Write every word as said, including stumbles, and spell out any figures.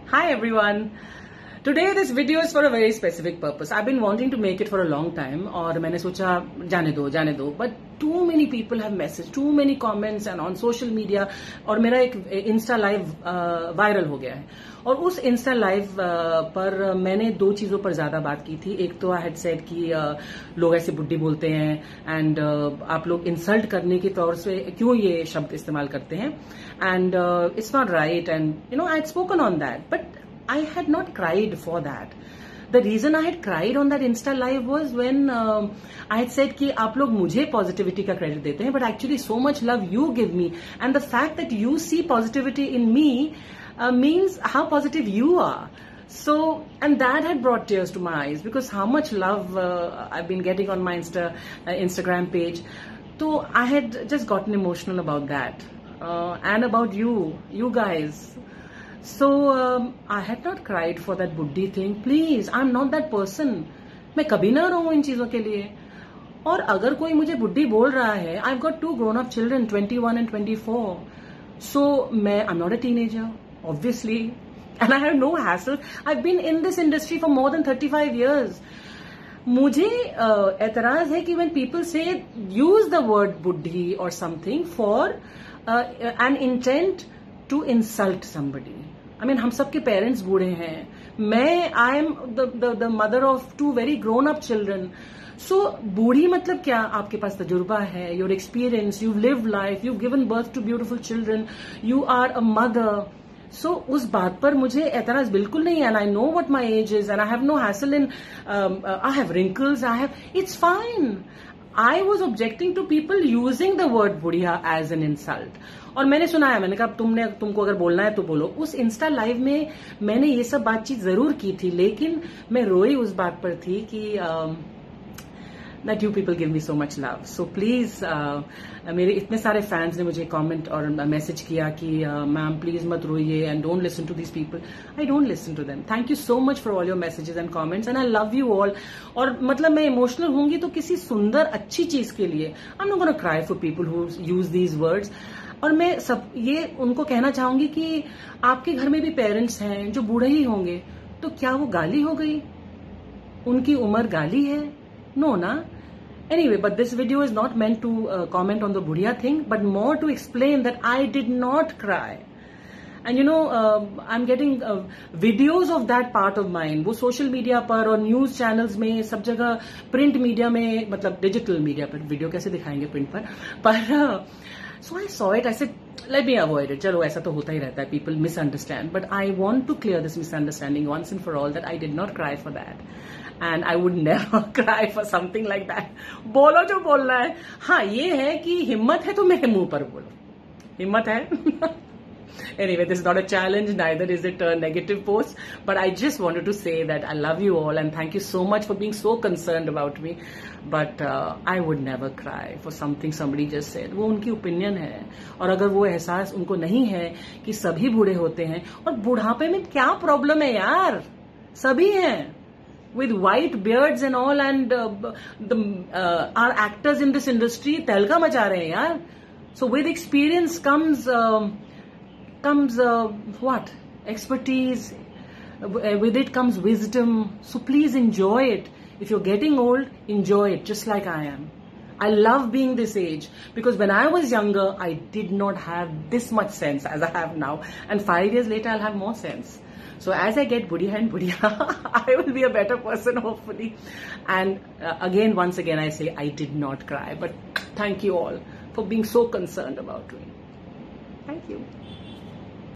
Hi everyone. Today this video is for a very specific purpose. I've been wanting to make it for a long time और मैंने सोचा जाने दो जाने दो but too many people have messaged, too many comments and on social media और मेरा एक इंस्टा लाइव वायरल हो गया है और उस इंस्टा लाइव पर मैंने दो चीजों पर ज्यादा बात की थी. एक तो आई हैड सेड कि uh, लोग ऐसे बुड्ढी बोलते हैं एंड uh, आप लोग इंसल्ट करने के तौर से क्यों ये शब्द इस्तेमाल करते हैं and it's not right and you know I had spoken on that but I had not cried for that. The reason I had cried on that Insta live was when uh, I had said कि आप लोग मुझे positivity का credit देते हैं, but actually so much love you give me, and the fact that you see positivity in me uh, means how positive you are. So, and that had brought tears to my eyes because how much love uh, I've been getting on my Insta uh, Instagram page. So I had just gotten emotional about that uh, and about you, you guys. So um, I had not cried for that buddhi thing. Please, I'm not that person. मैं कभी ना रहूं इन चीजों के लिए. और अगर कोई मुझे बुड्ढी बोल रहा है, I've got two grown-up children, twenty-one and twenty-four. So मैं I'm not a teenager, obviously, and I have no hassle. I've been in this industry for more than thirty-five years. मुझे एतराज है कि when people say use the word buddhi or something for uh, an intent to insult somebody. I mean, हम सबके parents बूढ़े हैं. मैं I am the mother of two very grown up children. So बूढ़ी मतलब क्या? आपके पास तजुर्बा है, your experience, you live life, you given birth to beautiful children, you are a mother. So उस बात पर मुझे एतराज बिल्कुल नहीं है. And I know what my age is and I have no hassle in I have wrinkles, I have it's fine. I was objecting to people using the word बुढ़िया as an insult. और मैंने सुना है, मैंने कहा तुमने तुमको अगर बोलना है तो बोलो. उस इंस्टा लाइव में मैंने ये सब बातचीत जरूर की थी, लेकिन मैं रोई उस बात पर थी कि uh, that you people give me so much love. So please, uh, मेरे इतने सारे फैंस ने मुझे कमेंट और मैसेज किया कि मैम प्लीज मत रोइए and don't listen to this people. I don't listen to them. Thank you so much for all your messages and comments and I love you all. और मतलब मैं इमोशनल होंगी तो किसी सुंदर अच्छी चीज के लिए. I am not gonna cry for people who use these words. और मैं सब ये उनको कहना चाहूंगी कि आपके घर में भी पेरेंट्स हैं जो बूढ़े ही होंगे, तो क्या वो गाली हो गई? उनकी उम्र गाली है? No, na? Anyway, but this video is not meant to uh, comment on the Budhiya thing, but more to explain that I did not cry. And you know, uh, I'm getting uh, videos of that part of mine. वो social media पर और news channels में सब जगह, print media में, मतलब digital media पर video कैसे दिखाएंगे print पर? पर uh, so I saw it. I said, let me avoid it. चलो ऐसा तो होता ही रहता है. People misunderstand, but I want to clear this misunderstanding once and for all that I did not cry for that. And I would never cry for something like that. बोलो जो बोलना है. हाँ, ये है कि हिम्मत है तो मेरे मुंह पर बोलो. हिम्मत है. Anyway, this is not a challenge, neither is it a negative post, but I just wanted to say that I love you all and thank you so much for being so concerned about me. But uh, I would never cry for something somebody just said. वो उनकी opinion है और अगर वो एहसास उनको नहीं है कि सभी बूढ़े होते हैं और बुढ़ापे में क्या प्रॉब्लम है यार, सभी हैं. With white beards and all, and uh, the uh, our actors in this industry तहलका मचा रहे हैं यार. So with experience comes uh, comes uh, what? Expertise. With it comes wisdom. So please enjoy it. If you're getting old, enjoy it just like I am. I love being this age because when I was younger, I did not have this much sense as I have now, and five years later, I'll have more sense. So as I get budhiya and budhiya, I will be a better person, hopefully. And uh, again, once again, I say I did not cry. But thank you all for being so concerned about me. Thank you.